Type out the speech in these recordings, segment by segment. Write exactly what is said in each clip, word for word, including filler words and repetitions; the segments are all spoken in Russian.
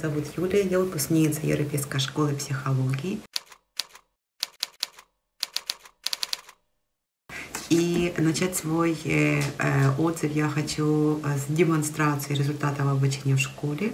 зовут Юлия, я выпускница Европейской школы психологии. И начать свой э, отзыв я хочу с демонстрации результатов обучения в школе.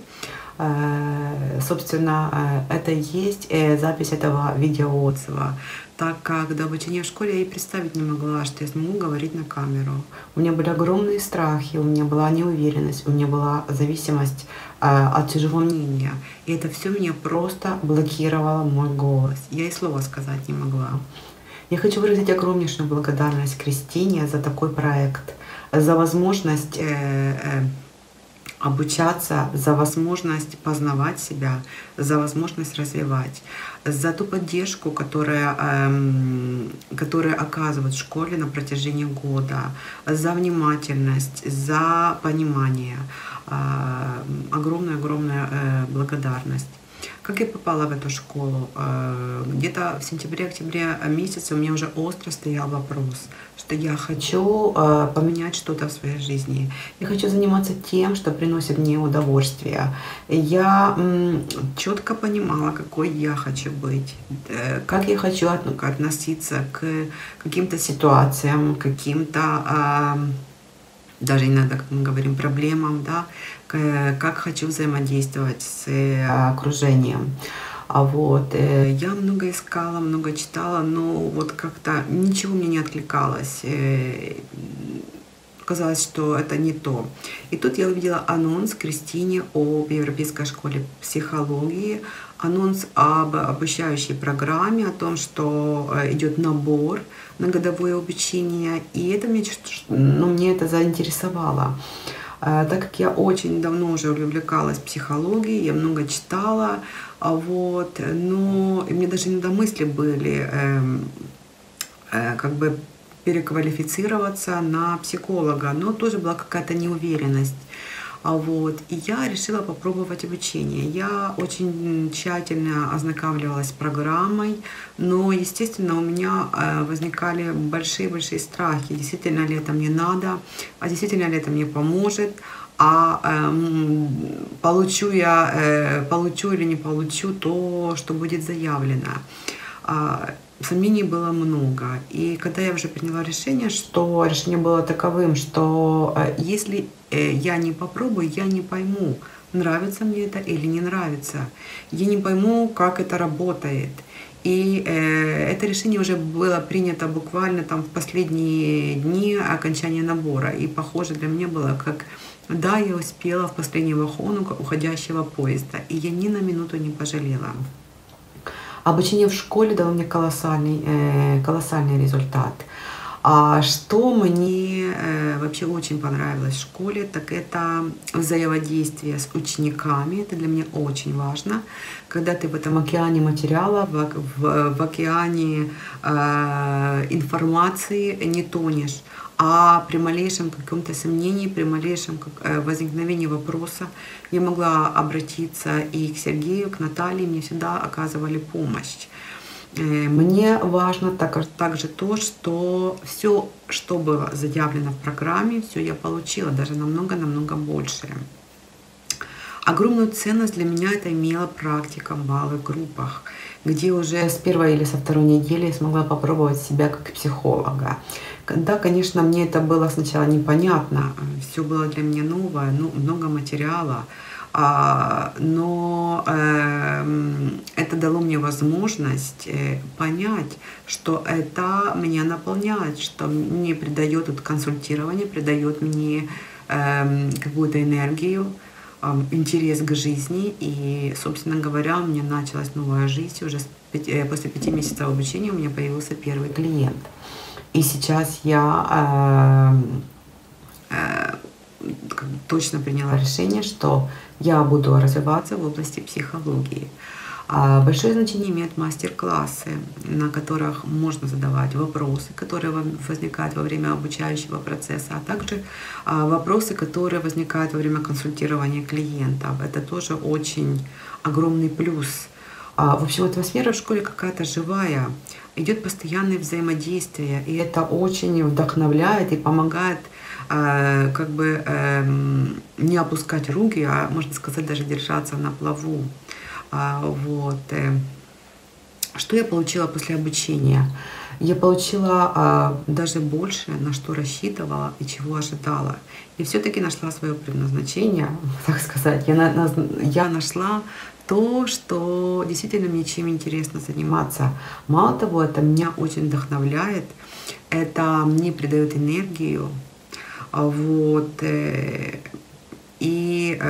Э, собственно, это и есть э, запись этого видеоотзыва, так как до обучения в школе я и представить не могла, что я смогу говорить на камеру. У меня были огромные страхи, у меня была неуверенность, у меня была зависимость э, от чужого мнения. И это все меня просто блокировало мой голос. Я и слова сказать не могла. Я хочу выразить огромнейшую благодарность Кристине за такой проект, за возможность э, э, обучаться, за возможность познавать себя, за возможность развивать, за ту поддержку, которая, э, которая оказывают в школе на протяжении года, за внимательность, за понимание. Огромная-огромная э, благодарность. Как я попала в эту школу? Где-то в сентябре-октябре месяце у меня уже остро стоял вопрос, что я хочу поменять что-то в своей жизни. Я хочу заниматься тем, что приносит мне удовольствие. Я четко понимала, какой я хочу быть, как я хочу относиться к каким-то ситуациям, каким-то, даже иногда, как мы говорим, проблемам, да, как хочу взаимодействовать с окружением. А вот я много искала, много читала, но вот как-то ничего мне не откликалось. Казалось, что это не то. И тут я увидела анонс Кристине об Европейской школе психологии, анонс об обучающей программе, о том, что идет набор на годовое обучение. И это мне, ну, мне это заинтересовало. Так как я очень давно уже увлекалась психологией, я много читала, вот, но мне даже иногда мысли были э, э, как бы переквалифицироваться на психолога, но тоже была какая-то неуверенность. Вот. И я решила попробовать обучение. Я очень тщательно ознакомливалась с программой, но, естественно, у меня возникали большие-большие страхи. Действительно ли это мне надо, а действительно ли это мне поможет, а э, получу я, э, получу или не получу то, что будет заявлено. Сомнений было много. И когда я уже приняла решение, что решение было таковым, что если я не попробую, я не пойму, нравится мне это или не нравится. Я не пойму, как это работает. И э, это решение уже было принято буквально там в последние дни окончания набора. И похоже для меня было как «да, я успела в последний вагон уходящего поезда». И я ни на минуту не пожалела. Обучение в школе дало мне колоссальный, э, колоссальный результат. А что мне э, вообще очень понравилось в школе, так это взаимодействие с учениками. Это для меня очень важно. Когда ты в этом океане материала, в, в, в океане э, информации не тонешь, а при малейшем каком-то сомнении, при малейшем возникновении вопроса я могла обратиться и к Сергею, к Наталье, мне всегда оказывали помощь. Мне важно также то, что все, что было заявлено в программе, все я получила, даже намного-намного больше. Огромную ценность для меня это имела практика в малых группах, где уже с первой или со второй недели я смогла попробовать себя как психолога. Да, конечно, мне это было сначала непонятно, все было для меня новое, ну, много материала, но это дало мне возможность понять, что это меня наполняет, что мне придает это консультирование, придает мне какую-то энергию, интерес к жизни. И, собственно говоря, у меня началась новая жизнь. Уже после пяти месяцев обучения у меня появился первый клиент. И сейчас я э, э, точно приняла решение, что я буду развиваться в области психологии. Большое значение имеют мастер-классы, на которых можно задавать вопросы, которые возникают во время обучающего процесса, а также вопросы, которые возникают во время консультирования клиентов. Это тоже очень огромный плюс. В общем, атмосфера в школе какая-то живая, идет постоянное взаимодействие, и это очень вдохновляет и помогает э, как бы э, не опускать руки, а можно сказать даже держаться на плаву. А, вот. Что я получила после обучения? Я получила а, даже больше, на что рассчитывала и чего ожидала. И все-таки нашла свое предназначение, так сказать. Я, на, я нашла то, что действительно мне чем интересно заниматься. Мало того, это меня очень вдохновляет, это мне придает энергию. Вот. И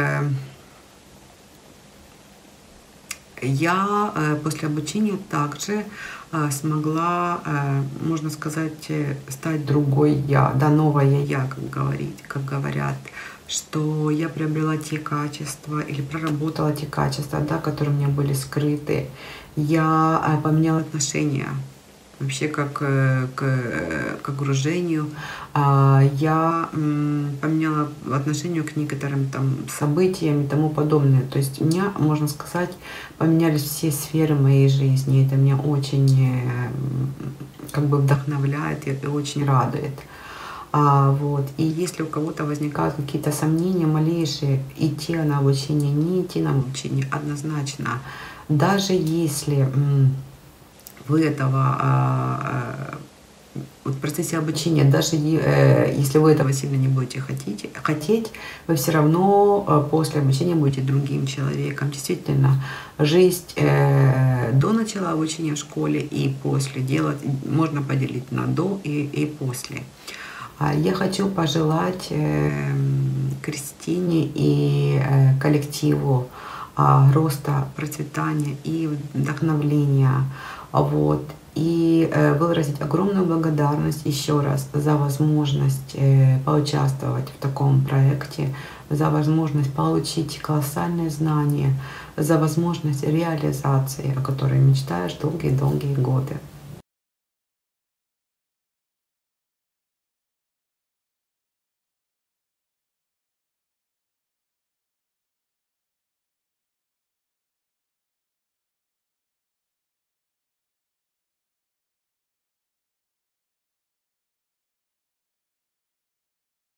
я после обучения также смогла, можно сказать, стать другой я, да, новая я, как говорить, как говорят, что я приобрела те качества или проработала те качества, да, которые у меня были скрыты. Я поменяла отношения вообще как к, к окружению. Я поменяла отношение к некоторым там событиям и тому подобное. То есть у меня, можно сказать, поменялись все сферы моей жизни. Это меня очень как бы вдохновляет и очень радует. А, вот. И если у кого-то возникают какие-то сомнения малейшие, идти на обучение, не идти на обучение, однозначно. Даже если вы этого в процессе обучения, даже если вы этого сильно не будете хотеть, хотеть, вы все равно после обучения будете другим человеком. Действительно, жизнь до начала обучения в школе и после делать можно поделить на до и, и после. Я хочу пожелать Кристине и коллективу роста, процветания и вдохновления. Вот. И выразить огромную благодарность еще раз за возможность поучаствовать в таком проекте, за возможность получить колоссальные знания, за возможность реализации, о которой мечтаешь долгие-долгие годы.